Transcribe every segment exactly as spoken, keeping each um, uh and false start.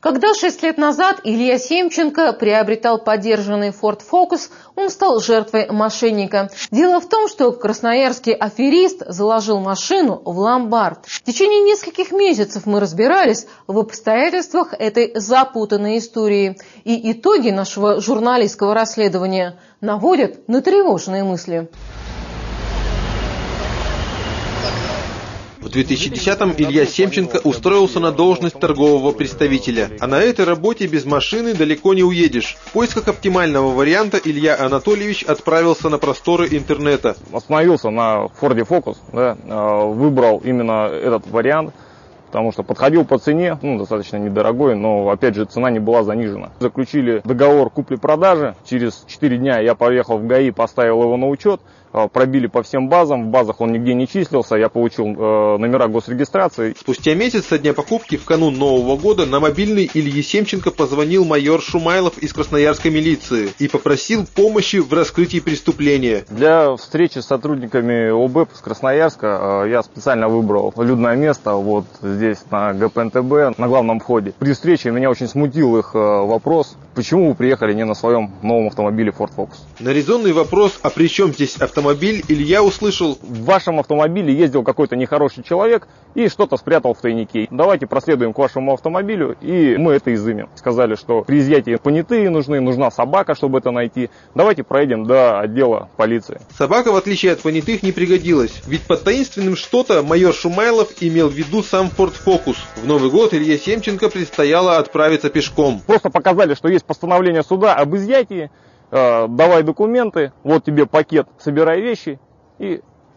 Когда шесть лет назад Илья Семченко приобретал подержанный Ford Focus, он стал жертвой мошенника. Дело в том, что красноярский аферист заложил машину в ломбард. В течение нескольких месяцев мы разбирались в обстоятельствах этой запутанной истории. И итоги нашего журналистского расследования наводят на тревожные мысли. В две тысячи десятом Илья Семченко устроился на должность торгового представителя. А на этой работе без машины далеко не уедешь. В поисках оптимального варианта Илья Анатольевич отправился на просторы интернета. Остановился на Ford Focus, да, выбрал именно этот вариант, потому что подходил по цене, ну, достаточно недорогой, но, опять же, цена не была занижена. Заключили договор купли-продажи. Через четыре дня я поехал в ГАИ, поставил его на учет. Пробили по всем базам, в базах он нигде не числился, я получил э, номера госрегистрации. Спустя месяц со дня покупки в канун Нового года на мобильный Ильи Семченко позвонил майор Шумайлов из красноярской милиции и попросил помощи в раскрытии преступления. Для встречи с сотрудниками ОБЭП с Красноярска э, я специально выбрал людное место, вот здесь на ГПНТБ, на главном входе. При встрече меня очень смутил их э, вопрос, почему вы приехали не на своем новом автомобиле Ford Focus. На резонный вопрос, а при чем здесь автомобиль? Автомобиль, Илья услышал: в вашем автомобиле ездил какой-то нехороший человек и что-то спрятал в тайнике. Давайте проследуем к вашему автомобилю, и мы это изымем. Сказали, что при изъятии понятые нужны, нужна собака, чтобы это найти. Давайте проедем до отдела полиции. Собака, в отличие от понятых, не пригодилась. Ведь под таинственным что-то майор Шумайлов имел в виду сам Ford Focus. В Новый год Илье Семченко предстояло отправиться пешком. Просто показали, что есть постановление суда об изъятии. Давай документы, вот тебе пакет, собирай вещи и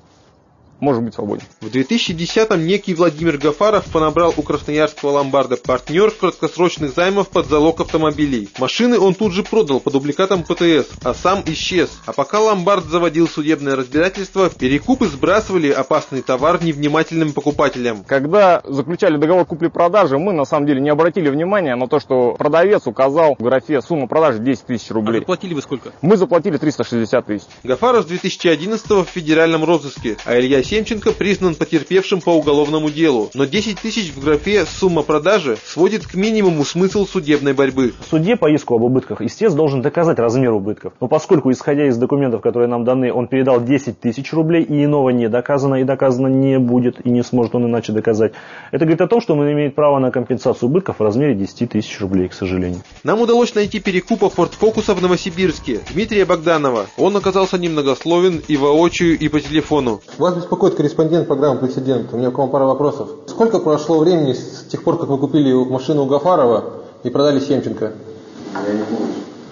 можешь быть свободен. В две тысячи десятом некий Владимир Гафаров понабрал у красноярского ломбарда партнер краткосрочных займов под залог автомобилей. Машины он тут же продал по дубликатам ПТС, а сам исчез. А пока ломбард заводил судебное разбирательство, перекупы сбрасывали опасный товар невнимательным покупателям. Когда заключали договор купли-продажи, мы на самом деле не обратили внимания на то, что продавец указал в графе сумму продажи десять тысяч рублей. А заплатили вы сколько? Мы заплатили триста шестьдесят тысяч. Гафаров с две тысячи одиннадцатого в федеральном розыске, а Илья Семченко признан потерпевшим по уголовному делу. Но десять тысяч в графе «сумма продажи» сводит к минимуму смысл судебной борьбы. В суде по иску об убытках истец должен доказать размер убытков. Но поскольку, исходя из документов, которые нам даны, он передал десять тысяч рублей, и иного не доказано, и доказано не будет, и не сможет он иначе доказать, это говорит о том, что он имеет право на компенсацию убытков в размере десяти тысяч рублей, к сожалению. Нам удалось найти перекупа Ford Focus в Новосибирске, Дмитрия Богданова. Он оказался немногословен и воочию, и по телефону. Вас беспокоит корреспондент программы «Прецедент». У меня к вам пара вопросов. Сколько прошло времени с тех пор, как вы купили машину у Гафарова и продали Семченко? Я не помню.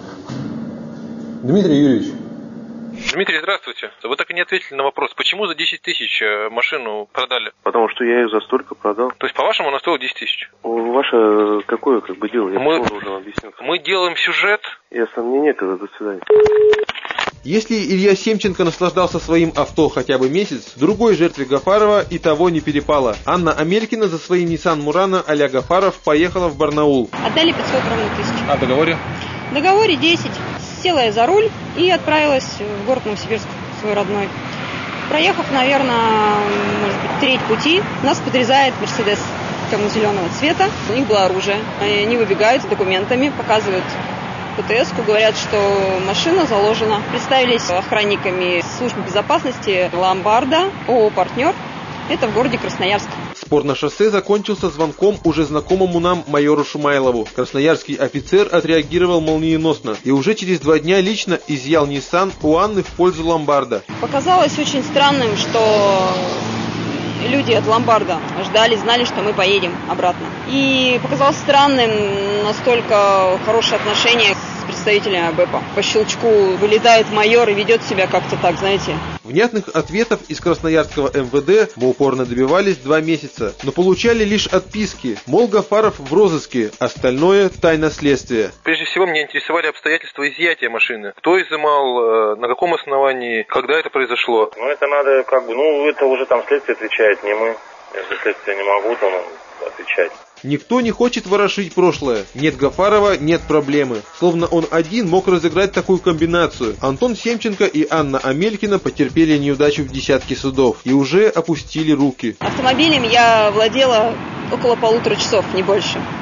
Дмитрий Юрьевич. Дмитрий, здравствуйте. Вы так и не ответили на вопрос, почему за десять тысяч машину продали? Потому что я ее за столько продал. То есть, по-вашему, она стоила десять тысяч? Ваше какое как бы дело? Я мы, уже объяснил. Мы делаем сюжет. Ясно, мне некогда, до свидания. Если Илья Семченко наслаждался своим авто хотя бы месяц, другой жертве Гафарова и того не перепало. Анна Амелькина за своим Nissan Murano а-ля Гафаров поехала в Барнаул. Отдали пятьсот ровно тысяч. А в договоре? В договоре десять. Села я за руль и отправилась в город Новосибирск, свой родной. Проехав, наверное, может быть, треть пути, нас подрезает Мерседес темно-зеленого цвета. У них было оружие. Они выбегают с документами, показывают ПТС-ку, говорят, что машина заложена. Представились охранниками службы безопасности ломбарда, ООО «Партнер». Это в городе Красноярск. Спор на шоссе закончился звонком уже знакомому нам майору Шумайлову. Красноярский офицер отреагировал молниеносно и уже через два дня лично изъял Nissan у Анны в пользу ломбарда. Показалось очень странным, что люди от ломбарда ждали, знали, что мы поедем обратно. И показалось странным настолько хорошее отношение с представителями ОБЭПа. По щелчку вылетает майор и ведет себя как-то так, знаете. Внятных ответов из красноярского эм вэ дэ мы упорно добивались два месяца, но получали лишь отписки, мол, Гафаров в розыске, остальное тайна следствия. Прежде всего, меня интересовали обстоятельства изъятия машины. Кто изымал, на каком основании, когда это произошло? Ну, это надо как бы, ну, это уже там следствие отвечает, не мы. Если следствие не могут, то отвечать. Никто не хочет ворошить прошлое. Нет Гафарова, нет проблемы. Словно он один мог разыграть такую комбинацию. Антон Семченко и Анна Амелькина потерпели неудачу в десятке судов и уже опустили руки. Автомобилем я владела около полутора часов, не больше.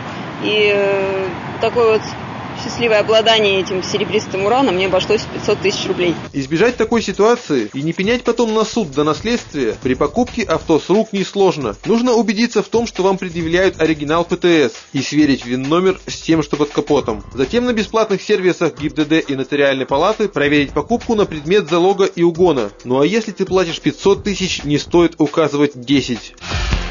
И э, такое вот счастливое обладание этим серебристым ураном мне обошлось в пятьсот тысяч рублей. Избежать такой ситуации и не пенять потом на суд до наследствия при покупке авто с рук несложно. Нужно убедиться в том, что вам предъявляют оригинал ПТС и сверить ВИН-номер с тем, что под капотом. Затем на бесплатных сервисах ГИБДД и Нотариальной палаты проверить покупку на предмет залога и угона. Ну а если ты платишь пятьсот тысяч, не стоит указывать десять.